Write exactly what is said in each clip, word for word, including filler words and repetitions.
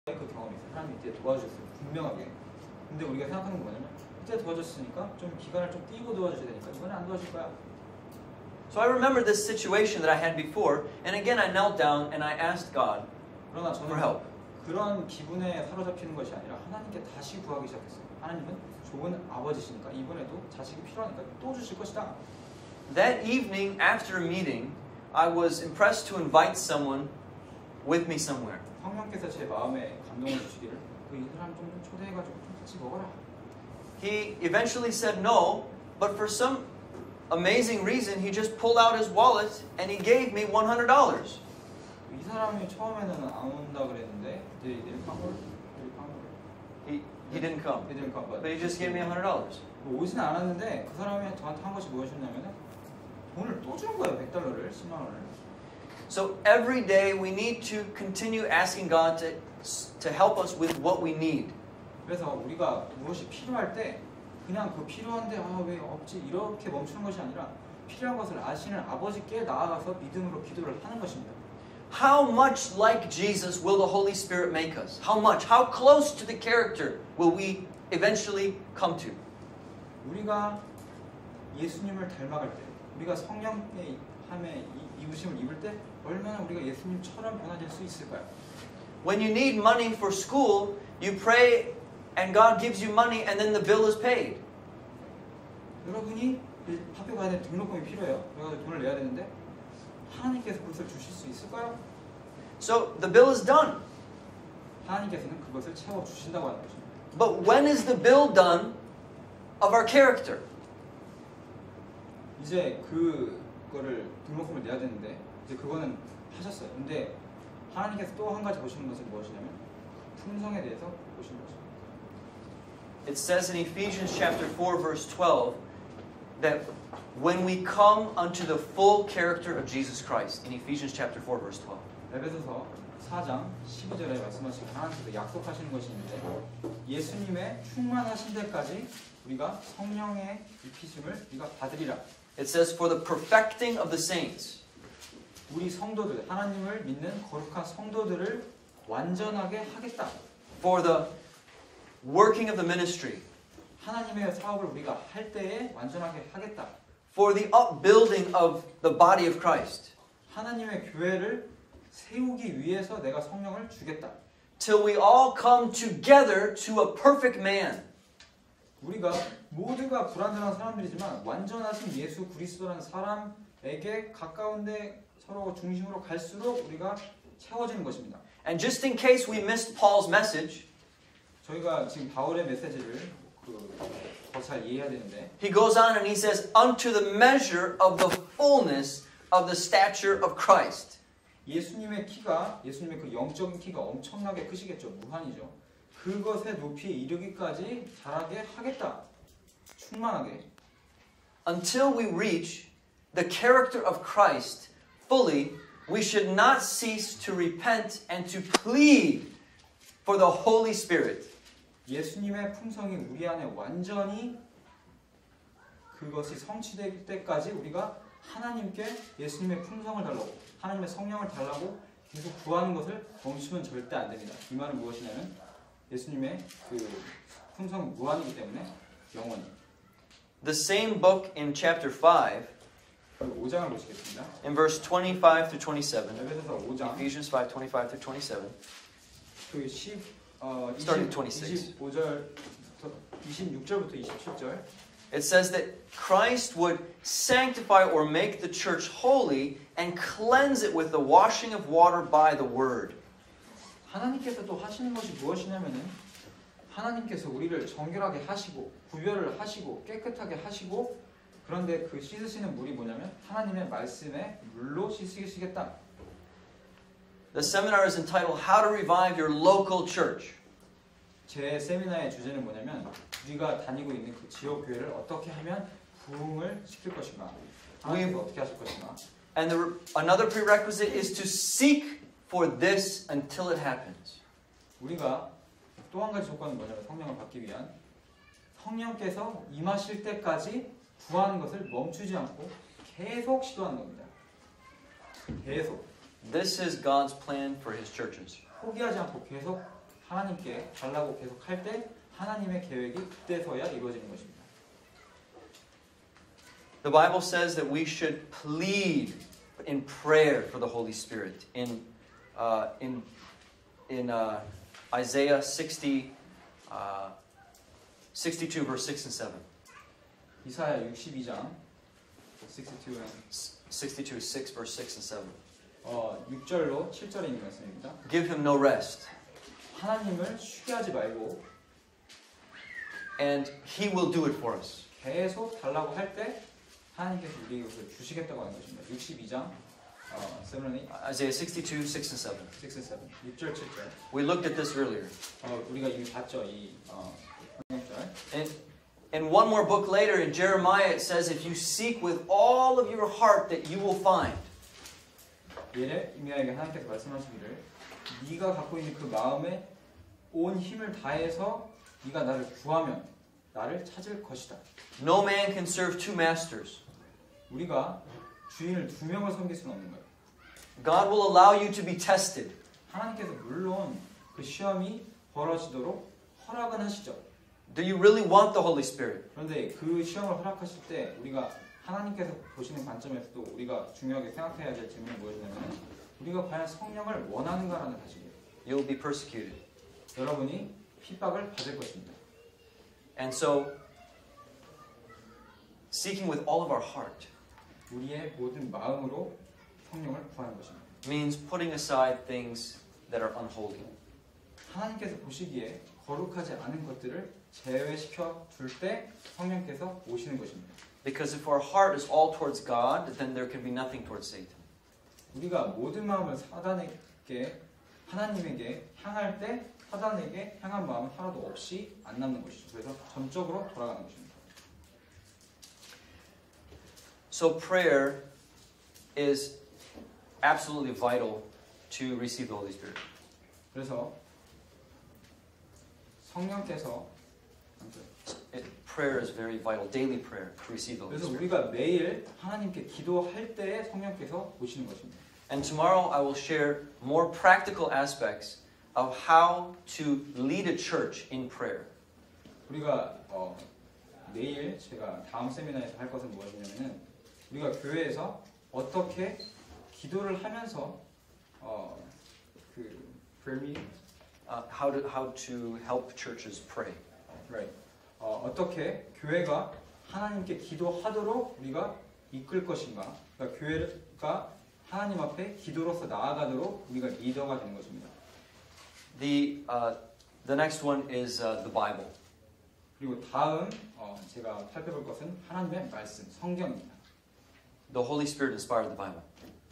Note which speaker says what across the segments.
Speaker 1: 그 경험이 있어요. 하나님이 이때 도와주셨어요. 분명하게. 근데 우리가 생각하는 건 뭐냐면 이때 도와줬으니까 좀 기간을 좀 띄고 도와줘야 되니까 이번에 안 도와줄 거야.
Speaker 2: So I remember this situation that I had before, and again I knelt down and I asked God
Speaker 1: 그러나
Speaker 2: for
Speaker 1: 저는
Speaker 2: help.
Speaker 1: 그런 기분에 사로잡히는 것이 아니라 하나님께 다시 구하기 시작했어요. 하나님은 좋은 아버지시니까 이번에도 자식이 필요하니까 또 주실 것이다.
Speaker 2: That evening after a meeting, I was impressed to invite someone with me somewhere.
Speaker 1: 성령께서 제 마음에 감동을 주시기를 그 이 사람 좀 초대해가지고 좀 같이 먹어라.
Speaker 2: He eventually said no, but for some amazing reason, he just pulled out his wallet and he gave me one hundred dollars.
Speaker 1: 이 사람이 처음에는 안 온다 그랬는데 they didn't come. They come.
Speaker 2: He he didn't come,
Speaker 1: They didn't come, but,
Speaker 2: but he just gave me one hundred dollars.
Speaker 1: 뭐 오지는 않았는데 그 사람이 저한테 한 것이 무엇이었냐면은 돈을 또 주는 거예요. 백 달러를, 십만 원을.
Speaker 2: So every day we need to continue asking God to to help us with what we need.
Speaker 1: 그래서 우리가 무엇이 필요할 때 그냥 그 필요한데 아 왜 없지 이렇게 멈추는 것이 아니라 필요한 것을 아시는 아버지께 나아가서 믿음으로 기도를 하는 것입니다.
Speaker 2: How much like Jesus will the Holy Spirit make us? How much? How close to the character will we eventually come to?
Speaker 1: 우리가 예수님을 닮아갈 때, 우리가 성령의 함에 이우심을 입을 때 얼마나 우리가 예수님처럼 변화될 수 있을까요?
Speaker 2: When you need money for school, you pray and God gives you money and then the bill is paid.
Speaker 1: 여러분이 학교 가야 되는 등록금이 필요해요. 그래서 돈을 내야 되는데 하나님께서 그것을 주실 수 있을까요?
Speaker 2: So the bill is done.
Speaker 1: 하나님께서는 그것을 채워 주신다고 하는 것입니다.
Speaker 2: But when is the bill done of our character?
Speaker 1: 이제 그거를 등록금을 내야 되는데 이제 그거는 하셨어요. 근데 하나님께서 또 한 가지 보시는 것은 무엇이냐면 품성에 대해서 보시는 것입니다.
Speaker 2: It says in Ephesians chapter four verse twelve that when we come unto the full character of Jesus Christ, in Ephesians chapter four verse twelve.
Speaker 1: 에베소서 사 장 십이 절에 말씀하신 하나님께서 약속하시는 것이 있는데 예수님의 충만하신 데까지 우리가 성령의 입히심을 우리가 받으리라.
Speaker 2: It says for the perfecting of the saints.
Speaker 1: 우리 성도들, 하나님을 믿는 거룩한 성도들을 완전하게 하겠다.
Speaker 2: For the working of the ministry.
Speaker 1: 하나님의 사업을 우리가 할 때에 완전하게 하겠다.
Speaker 2: For the upbuilding of the body of Christ.
Speaker 1: 하나님의 교회를 세우기 위해서 내가 성령을 주겠다.
Speaker 2: Till we all come together to a perfect man.
Speaker 1: 우리가 모두가 불완전한 사람들이지만 완전하신 예수 그리스도라는 사람에게 가까운데 서로 중심으로 갈수록 우리가 채워지는 것입니다.
Speaker 2: And just in case we missed Paul's message,
Speaker 1: 저희가 지금 바울의 메시지를 더 잘 이해해야 되는데
Speaker 2: he goes on and he says, unto the measure of the fullness of the stature of Christ.
Speaker 1: 예수님의 키가 예수님의 그 영적인 키가 엄청나게 크시겠죠. 무한이죠. 그것의 높이에 이르기까지 자라게 하겠다. 충만하게.
Speaker 2: Until we reach the character of Christ fully, we should not cease to repent and to plead for the Holy Spirit.
Speaker 1: 예수님의 품성이 우리 안에 완전히 그것이 성취될 때까지 우리가 하나님께 예수님의 품성을 달라고 하나님의 성령을 달라고 계속 구하는 것을 멈추면 절대 안 됩니다. 이 말은 무엇이냐면 예수님의 그 품성은 무한이기 때문에 영원히.
Speaker 2: The same book in chapter five,
Speaker 1: 오 장을 보시겠습니다.
Speaker 2: in verse twenty-five through twenty-seven.
Speaker 1: 에베소서 오 장.
Speaker 2: Ephesians five twenty-five through twenty-seven.
Speaker 1: 그 십, 어,
Speaker 2: Starting twenty-six.
Speaker 1: 이십오 절, 이십육 절부터 이십칠 절.
Speaker 2: It says that Christ would sanctify or make the church holy and cleanse it with the washing of water by the word.
Speaker 1: 하나님께서 또 하시는 것이 무엇이냐면은 하나님께서 우리를 정결하게 하시고 구별을 하시고 깨끗하게 하시고 그런데 그 씻으시는 물이 뭐냐면 하나님의 말씀에 물로 씻으시겠다.
Speaker 2: The seminar is entitled How to Revive Your Local Church.
Speaker 1: 제 세미나의 주제는 뭐냐면 우리가 다니고 있는 그 지역 교회를 어떻게 하면 부흥을 시킬 것인가, 하나님께서 어떻게 하실 것인가.
Speaker 2: And the, another prerequisite is to seek for this until it happens.
Speaker 1: 우리가 또 한 가지 조건은 뭐냐면 성령을 받기 위한 성령께서 임하실 때까지 구하는 것을 멈추지 않고 계속 시도하는 겁니다. 계속.
Speaker 2: This is God's plan for His churches.
Speaker 1: 포기하지 않고 계속 하나님께 달라고 계속 할 때 하나님의 계획이 그때서야 이루어지는 것입니다.
Speaker 2: The Bible says that we should plead in prayer for the Holy Spirit. In uh, in in uh, Isaiah sixty, uh, sixty-two, verse six and seven.
Speaker 1: 이사야 육십이 장 sixty-two and
Speaker 2: sixty-two, six, verse six and seven.
Speaker 1: 어, 육 절로 칠 절에 있는 말씀입니다.
Speaker 2: Give him no rest,
Speaker 1: 하나님을 쉬게 하지 말고
Speaker 2: and he will do it for us.
Speaker 1: 계속 달라고 할 때 하나님께서 우리에게 그것을 주시겠다고 하는 것입니다. 육십이 장 어, 칠,
Speaker 2: Isaiah sixty-two, six and seven.
Speaker 1: 육, 칠, 육 절, 칠 절.
Speaker 2: We looked at this earlier.
Speaker 1: 어, 우리가 이미 봤죠. 이 어, 육 절.
Speaker 2: And and one more book later in Jeremiah it says, if you seek with all of your heart that you will find.
Speaker 1: 예레미야에게 하나님께서 말씀하시기를 네가 갖고 있는 그 마음에 온 힘을 다해서 네가 나를 구하면 나를 찾을 것이다.
Speaker 2: No man can serve two masters.
Speaker 1: 우리가 주인을 두 명을 섬길 수는 없는 거예요.
Speaker 2: God will allow you to be tested.
Speaker 1: 하나님께서 물론 그 시험이 벌어지도록 허락은 하시죠.
Speaker 2: Do you really want the Holy Spirit?
Speaker 1: 그런데 그 시험을 허락하실 때 우리가 하나님께서 보시는 관점에서도 우리가 중요하게 생각해야 될 질문이 무엇이냐면 우리가 과연 성령을 원하는가라는 사실이에요.
Speaker 2: You'll be persecuted.
Speaker 1: 여러분이 핍박을 받을 것입니다.
Speaker 2: And so, seeking with all of our heart
Speaker 1: 우리의 모든 마음으로 성령을 구하는 것입니다.
Speaker 2: means putting aside things that are unholy.
Speaker 1: 하나님께서 보시기에 거룩하지 않은 것들을 제외시켜 둘 때 성령께서 오시는 것입니다.
Speaker 2: Because if our heart is all towards God, then there can be nothing towards Satan.
Speaker 1: 우리가 모든 마음을 사단에게 하나님에게 향할 때 사단에게 향한 마음은 하나도 없이 안 남는 것이죠. 그래서 전적으로 돌아가는 것입니다.
Speaker 2: So prayer is absolutely vital to receive the Holy Spirit.
Speaker 1: 그래서 성령께서
Speaker 2: It, prayer is very vital, daily prayer to receive the Holy
Speaker 1: 그래서
Speaker 2: Spirit.
Speaker 1: 우리가 매일 하나님께 기도할 때에 성령께서 오시는 것입니다.
Speaker 2: And tomorrow I will share more practical aspects of how to lead a church in prayer.
Speaker 1: 우리가 어, 내일 제가 다음 세미나에서 할 것은 무엇이냐면은 우리가 교회에서 어떻게 기도를 하면서 어, 그 prayer meeting,
Speaker 2: Uh, how to how to help churches pray.
Speaker 1: right? 어, 어떻게 교회가 하나님께 기도하도록 우리가 이끌 것인가? 그러니까 교회가 하나님 앞에 기도로서 나아가도록 우리가 리더가 되는 것입니다.
Speaker 2: The uh, the next one is uh, the Bible.
Speaker 1: 그리고 다음 어, 제가 살펴볼 것은 하나님의 말씀, 성경입니다.
Speaker 2: The Holy Spirit inspired the Bible.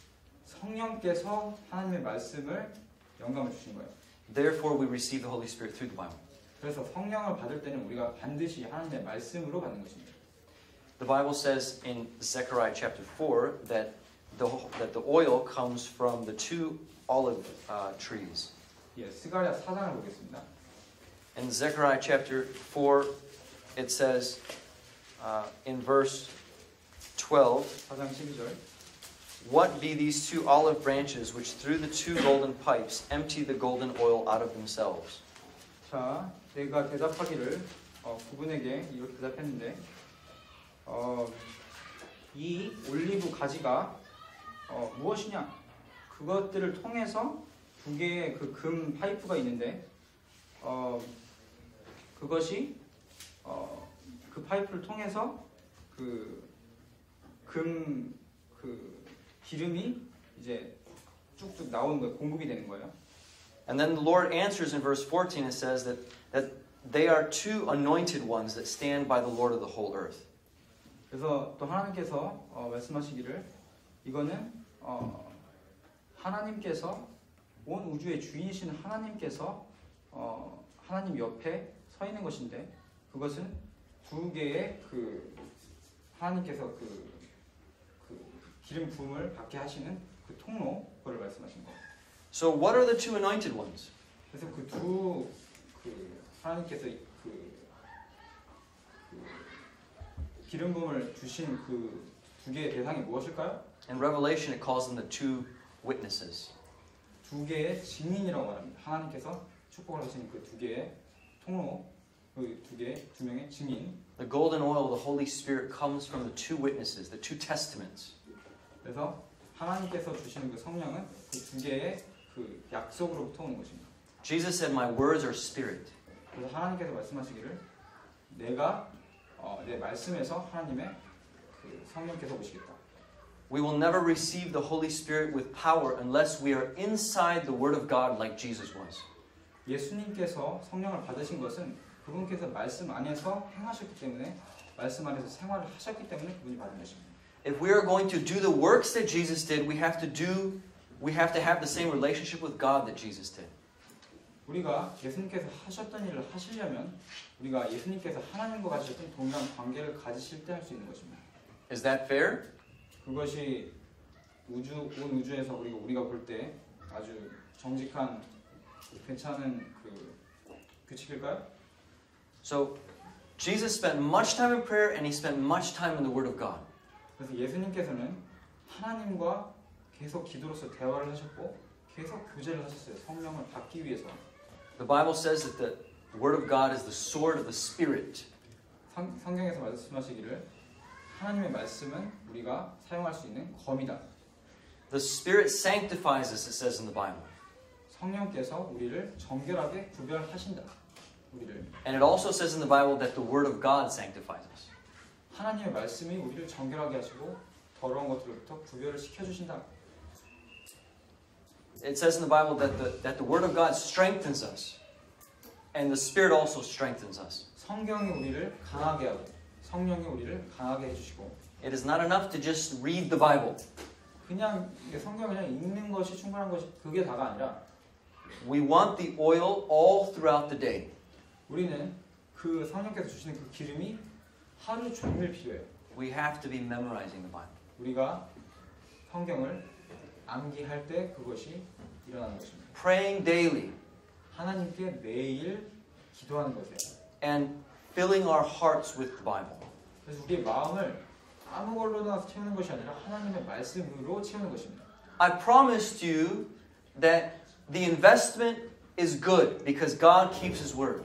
Speaker 1: 성령께서 하나님의 말씀을 영감을 주신 거예요.
Speaker 2: Therefore, we receive the Holy Spirit through the Bible.
Speaker 1: 그래서 성령을 받을 때는 우리가 반드시 하나님의 말씀으로 받는 것입니다.
Speaker 2: The Bible says in Zechariah chapter four that the that the oil comes from the two olive uh, trees.
Speaker 1: 예, 스가랴 사 장을 보겠습니다.
Speaker 2: In Zechariah chapter four, it says uh, in verse twelve,
Speaker 1: 사 장 십이 절.
Speaker 2: "What be these two olive branches which through the two golden pipes empty the golden oil out of themselves?"
Speaker 1: 자, 내가 대답하기를 어, 그분에게 이렇게 대답했는데 어, 이 올리브 가지가 어, 무엇이냐? 그것들을 통해서 두 개의 그 금 파이프가 있는데 어, 그것이 어, 그 파이프를 통해서 그 금 그 기름이 이제 쭉쭉 나오는 거예요. 공급이 되는 거예요.
Speaker 2: And then the Lord answers in verse fourteen. It says that that they are two anointed ones that stand by the Lord of the whole earth.
Speaker 1: 그래서 또 하나님께서 어, 말씀하시기를 이거는 어, 하나님께서 온 우주의 주인이신 하나님께서 어, 하나님 옆에 서 있는 것인데 그것은 두 개의 그 하나님께서 그, 그 기름 부음을 받게 하시는 그 통로 그걸 말씀하신 거예요.
Speaker 2: So what are the two anointed ones?
Speaker 1: 그래서 그 두 그 하나님께서 그, 그 기름 부음을 주신 그 두 개의 대상이 무엇일까요?
Speaker 2: In Revelation, it calls them the two witnesses.
Speaker 1: 두 개의 증인이라고 말합니다. 하나님께서 축복을 하시는 그 두 개의 통로, 그 두 개, 두 명의 증인.
Speaker 2: The golden oil, the Holy Spirit, comes from the two witnesses, the two testaments.
Speaker 1: 그래서 하나님께서 주시는 그 성령은 그 두 개의 그 약속으로부터 오는 것입니다.
Speaker 2: Jesus said, "My words are spirit."
Speaker 1: 그래서 하나님께서 말씀하시기를 내가 어, 내 말씀에서 하나님의 그 성령께서 오시겠다.
Speaker 2: We will never receive the Holy Spirit with power unless we are inside the Word of God like Jesus was.
Speaker 1: 예수님께서 성령을 받으신 것은 그분께서 말씀 안에서 행하셨기 때문에 말씀 안에서 생활을 하셨기 때문에 그분이 받은 것입니다.
Speaker 2: If we are going to do the works that Jesus did, we have to do we have to have the same relationship with God that Jesus did.
Speaker 1: 우리가 예수님께서 하셨던 일을 하시려면 우리가 예수님께서 하나님과 가지셨던 동일한 관계를 가지실 때 할 수 있는 것입니다.
Speaker 2: Is that fair?
Speaker 1: 그것이 우주 온 우주에서 우리가 우리가 볼 때 아주 정직한 괜찮은 그 규칙일까요?
Speaker 2: So Jesus spent much time in prayer and he spent much time in the Word of God.
Speaker 1: 그래서 예수님께서는 하나님과 계속 기도로서 대화를 하셨고 계속 교제를 하셨어요. 성령을 받기 위해서.
Speaker 2: The Bible says that the Word of God is the sword of the Spirit.
Speaker 1: 성, 성경에서 말씀하시기를 하나님의 말씀은 우리가 사용할 수 있는 검이다.
Speaker 2: The Spirit sanctifies us, it says in the Bible.
Speaker 1: 성령께서 우리를 정결하게 구별하신다. 우리를.
Speaker 2: And it also says in the Bible that the Word of God sanctifies us.
Speaker 1: 하나님의 말씀이 우리를 정결하게 하시고 더러운 것들로부터 구별을 시켜주신다.
Speaker 2: It says in the Bible that the, that the Word of God strengthens us. And the Spirit also strengthens us.
Speaker 1: 성경이 우리를 강하게 하고 성령이 우리를 강하게 해주시고
Speaker 2: It is not enough to just read the Bible.
Speaker 1: 그냥 성경 그냥 읽는 것이 충분한 것이 그게 다가 아니라
Speaker 2: We want the oil all throughout the day.
Speaker 1: 우리는 그 성령께서 주시는 그 기름이 하루 종일 필요해요.
Speaker 2: We have to be memorizing the Bible.
Speaker 1: 우리가 성경을 암기할 때 그것이 일어나는 것입니다.
Speaker 2: Praying daily.
Speaker 1: 하나님께 매일 기도하는 것이에요.
Speaker 2: And filling our hearts with the Bible.
Speaker 1: 그래서 우리의 마음을 아무 걸로나 채우는 것이 아니라 하나님의 말씀으로 채우는 것입니다.
Speaker 2: I promised you that the investment is good because God keeps His word.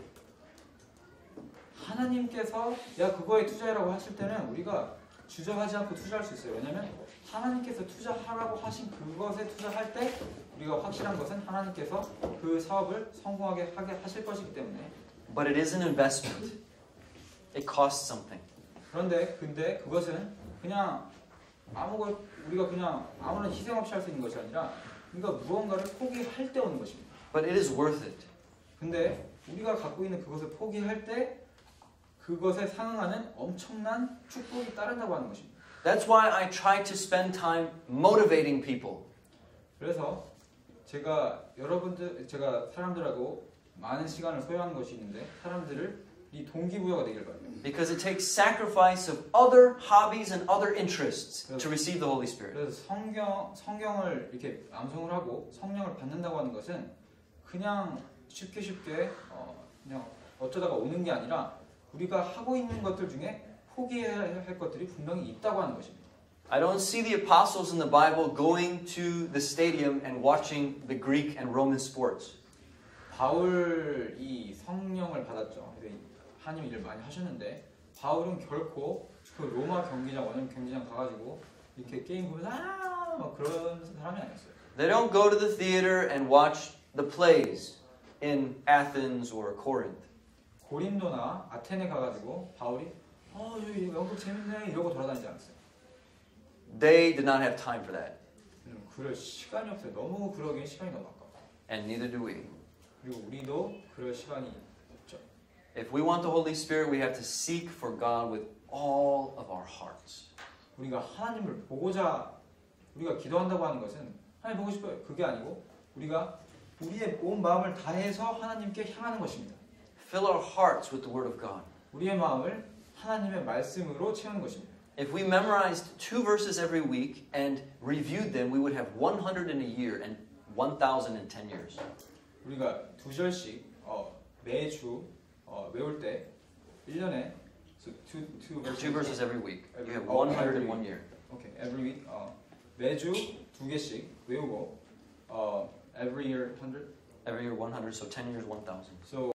Speaker 1: 하나님께서 야 그거에 투자해라고 하실 때는 우리가 주저하지 않고 투자할 수 있어요. 왜냐하면 하나님께서 투자하라고 하신 그것에 투자할 때 우리가 확실한 것은 하나님께서 그 사업을 성공하게 하게 하실 것이기 때문에.
Speaker 2: But it is an investment. It costs something.
Speaker 1: 그런데 근데 그것은 그냥 아무 것 우리가 그냥 아무런 희생 없이 할 수 있는 것이 아니라 우리가 무언가를 포기할 때 오는 것입니다.
Speaker 2: But it is worth it.
Speaker 1: 근데 우리가 갖고 있는 그것을 포기할 때 그것에 상응하는 엄청난 축복이 따른다고 하는 것입니다.
Speaker 2: That's why I try to spend time motivating people.
Speaker 1: 그래서 제가 여러분들 제가 사람들하고 많은 시간을 소요하는 것이 있는데 사람들을 이 동기부여가 되길 바랍니다.
Speaker 2: Because it takes sacrifice of other hobbies and other interests to receive the Holy Spirit.
Speaker 1: 그래서 성경 성경을 이렇게 암송을 하고 성령을 받는다고 하는 것은 그냥 쉽게 쉽게 어, 그냥 어쩌다가 오는 게 아니라 우리가 하고 있는 것들 중에 포기해야 할 것들이 분명히 있다고 하는 것입니다.
Speaker 2: I don't see the apostles in the Bible going to the stadium and watching the Greek and Roman sports.
Speaker 1: 바울이 성령을 받았죠. 하나님 일을 많이 하셨는데 바울은 결코 그 로마 경기장 원형 경기장 가가지고 이렇게 게임 보면서 아막 그런 사람이 아니었어요.
Speaker 2: They don't go to the theater and watch the plays in Athens or Corinth.
Speaker 1: 고린도나 아테네 가가지고 바울이 어 저기 연극 재밌네 이러고 돌아다니지 않았어요.
Speaker 2: They did not have time for that.
Speaker 1: 그럴 시간이 없어요. 너무 그러기엔 시간이 너무 아까워.
Speaker 2: And neither do we.
Speaker 1: 그리고 우리도 그럴 시간이 없죠.
Speaker 2: If we want the Holy Spirit, we have to seek for God with all of our hearts.
Speaker 1: 우리가 하나님을 보고자 우리가 기도한다고 하는 것은 하나님 보고 싶어요. 그게 아니고 우리가 우리의 온 마음을 다해서 하나님께 향하는 것입니다.
Speaker 2: Fill our hearts with the Word of God.
Speaker 1: 우리의 마음을 하나님의 말씀으로 채우는 것입니다.
Speaker 2: If we memorized two verses every week and reviewed them, we would have one hundred in a year and one thousand in ten years.
Speaker 1: 우리가 두 절씩 어, 매주 어, 외울 때 일 년에 so two, two, verses,
Speaker 2: Two verses every week. You have
Speaker 1: oh,
Speaker 2: one hundred in
Speaker 1: every
Speaker 2: one
Speaker 1: week.
Speaker 2: year.
Speaker 1: Okay, every week 어, 매주 두 개씩 외우고 어, every year one hundred
Speaker 2: Every year one hundred, so ten years one thousand.
Speaker 1: So